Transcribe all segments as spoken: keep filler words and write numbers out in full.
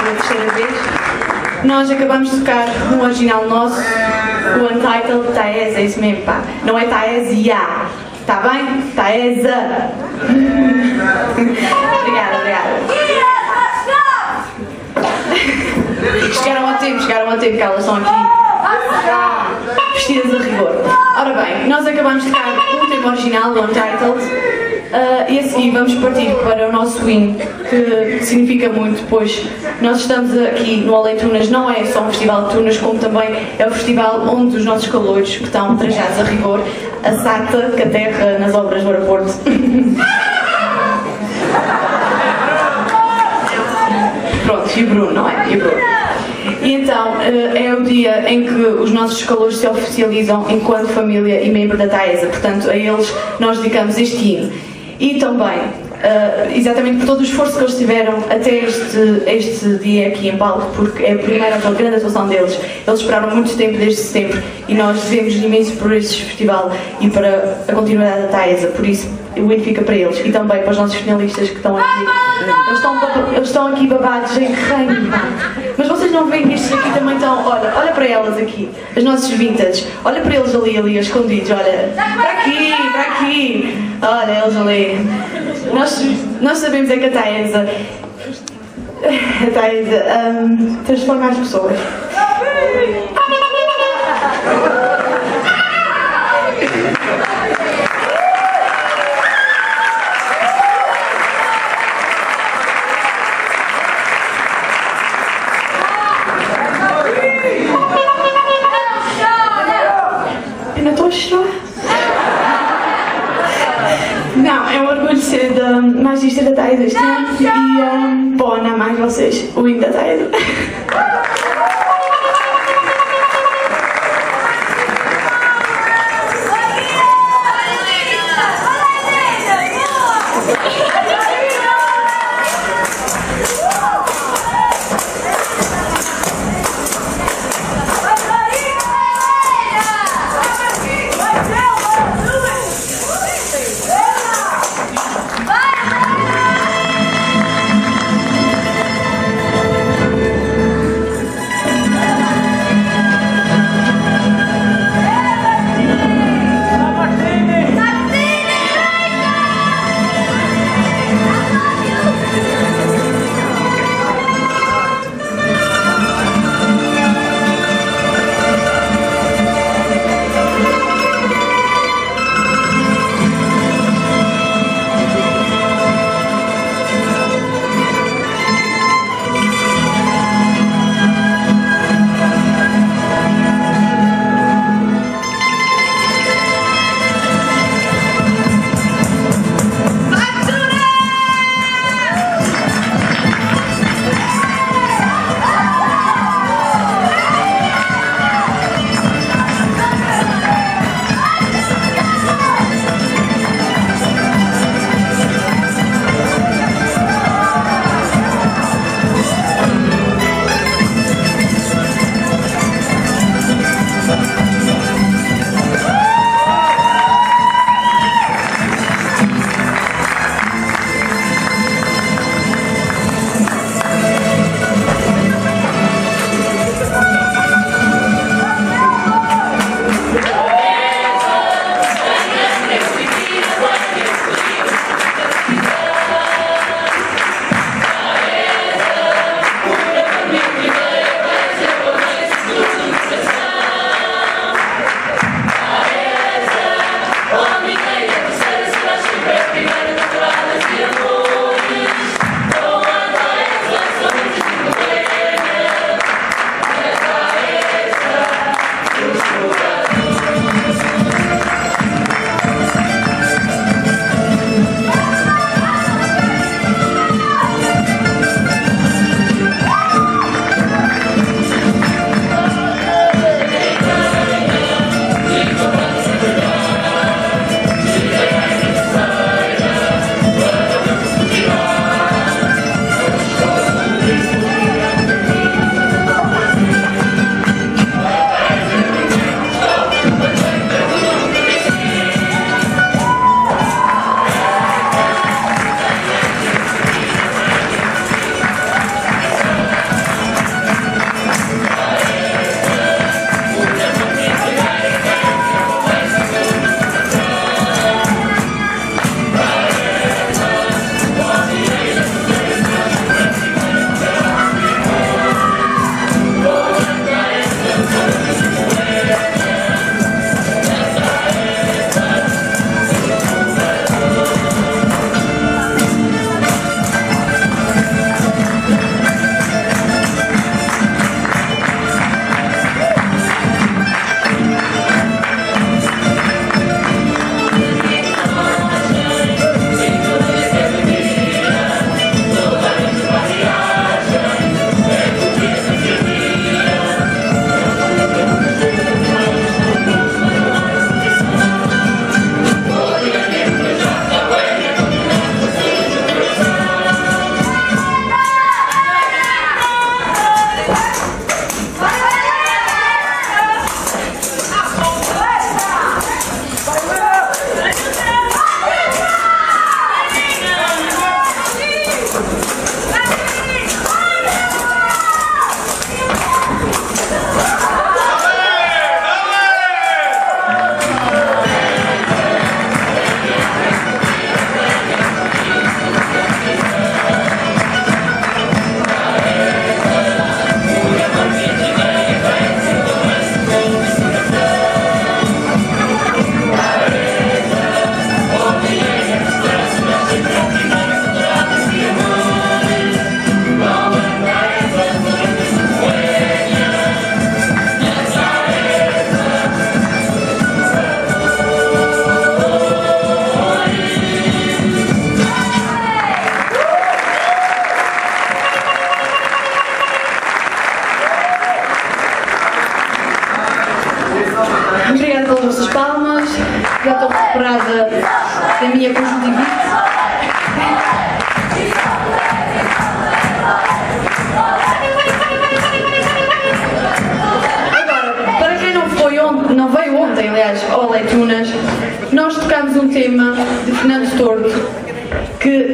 pela terceira vez. Nós acabamos de tocar um original nosso, o Untitled Taesa, é isso mesmo, pá. Não é Taesia, está bem? Taesa. Obrigada, obrigada. Chegaram a tempo, chegaram a tempo que elas estão aqui vestidas a rigor. Ora bem, nós acabamos de tocar um tema original, o Untitled. Uh, e a seguir vamos partir para o nosso hino, que significa muito, pois nós estamos aqui no Além Tunas, não é só um festival de tunas, como também é o festival onde os nossos calouros, que estão trajados a rigor, a Sata, que aterra nas obras do aeroporto. Pronto, e o Bruno, não é? E o Bruno. E então, é o dia em que os nossos calouros se oficializam enquanto família e membro da Taesa, portanto a eles nós dedicamos este hino. E também, uh, exatamente por todo o esforço que eles tiveram até este, este dia aqui em palco, porque é a primeira aquela grande atuação deles. Eles esperaram muito tempo desde setembro e nós devemos imenso por este festival e para a continuidade da Taesa, por isso o hino fica para eles e também para os nossos finalistas que estão aqui. Eles estão, eles estão aqui babados em reino, mas vocês não veem que estes aqui também estão, olha, olha para elas aqui, as nossas vintage, olha para eles ali, ali, escondidos, olha, para aqui, para aqui, olha eles ali. Nós, nós sabemos é que a Taesa, a Taesa um, transforma as pessoas. Ainda estou a chorar. Não, é um orgulho ser da magista da Taesa este ano e um, bom, não mais vocês, o hino da Taesa.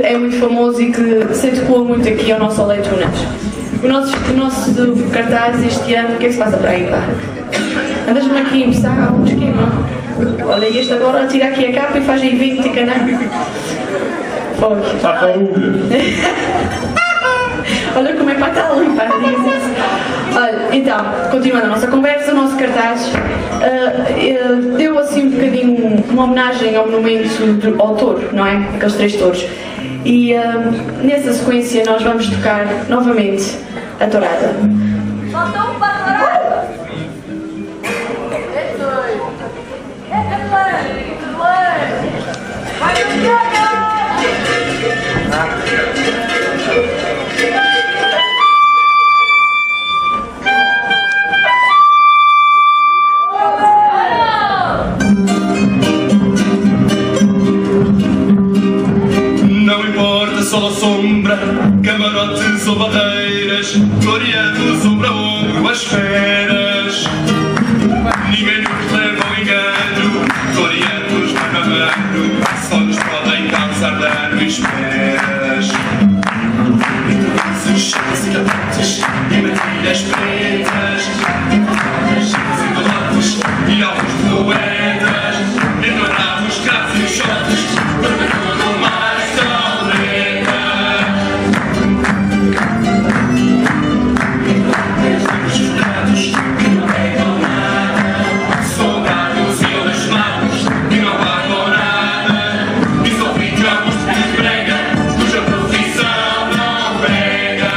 é muito famoso e que se adequa muito aqui ao nosso Oleitunas. O nosso, o nosso cartaz este ano, o que é que se passa para aí, pá? Andas-me aqui a emprestar um esquema. Olha, e este agora tira aqui a capa e faz aí vinte e canal. Olha como é para estar ali, pá. Olha, então, continuando a nossa conversa, o nosso cartaz uh, uh, deu assim um bocadinho uma homenagem ao monumento do, ao touro, não é? Aqueles três touros. E uh, nessa sequência nós vamos tocar novamente a tourada. Faltou um para a tourada! É dois! É dois! Vai no não importa sol ou sombra, camarotes ou barreiras, floreando sombra a ombro as feras. Ninguém nos leva ao engano, floreando-os no camarão, só nos podem causar dano e esperas. Entre luzes, cicatrices e mentiras pretas, e colotes e alvos poetas, entre bravos, cravos e chotes, para tudo mais tão lenta. Os jurados que não pegam nada, soldados e aleijoados que não pagam nada, e só ficamos de brega, cuja profissão não pega.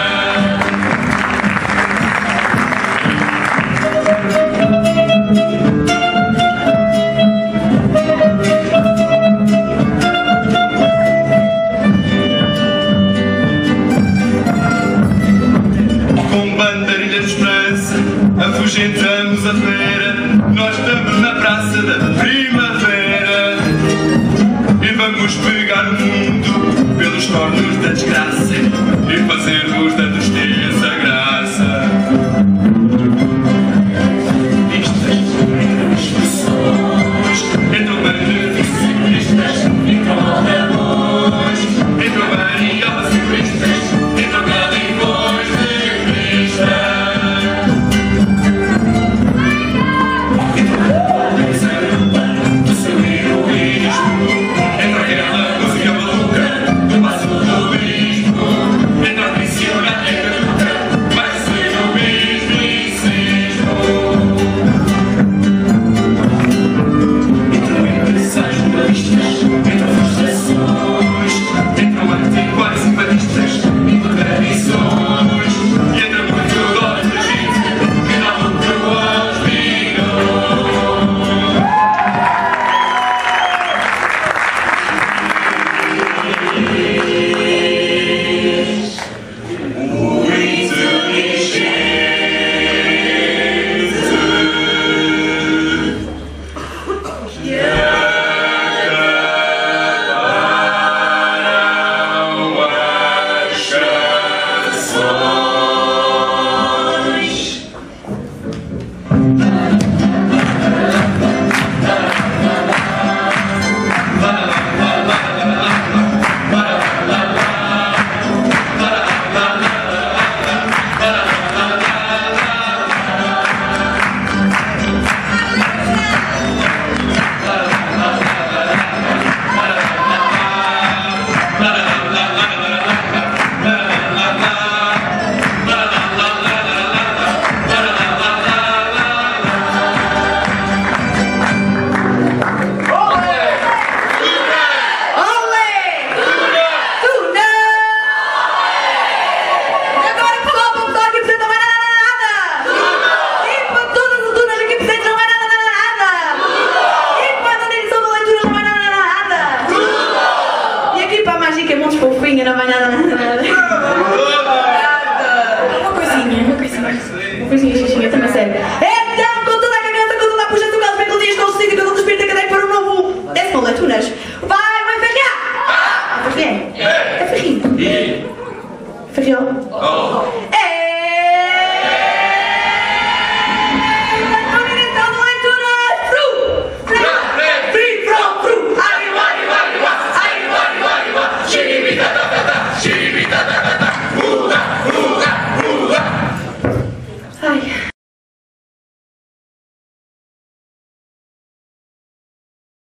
Com bandeirilhas de esperança afugentamos a feira, nós estamos na praça da primavera e vamos pegar o mundo pelos cornos da desgraça e fazermos da tristeza graça. Estas expressões entram beneficistas, entram aldeões, entram variacionistas, entram galicões de cristã. Não vai nada, nada, nada. Uma coisinha, uma coisinha. Uma coisinha, xixinha, também sério.